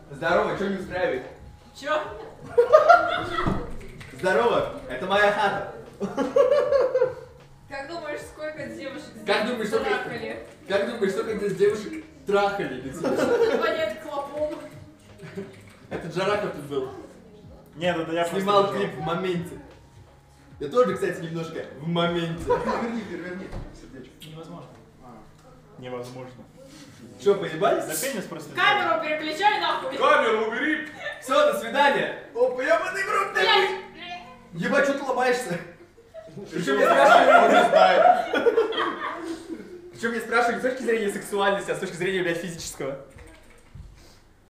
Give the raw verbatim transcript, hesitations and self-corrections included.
Здорово, что не устраивает? Чё? Здорово, это моя хата. Как думаешь, сколько девушек Как думаешь, сколько... трахали? Как думаешь, сколько здесь девушек трахали? Понять клопом. Это Джараков тут был. Нет, это я Снимал просто клип в моменте. Я тоже, кстати, немножко в моменте. Верни, переверни. Невозможно. Невозможно. Что, поебались? За пенис просто... Камеру переключай нахуй. Камеру убери! Все, до свидания! Опа, ебаный в рот такой! Ебать, что ты ломаешься? Причем меня спрашивали, не знаю. Причем меня спрашивали не с точки зрения сексуальности, а с точки зрения, блядь, физического.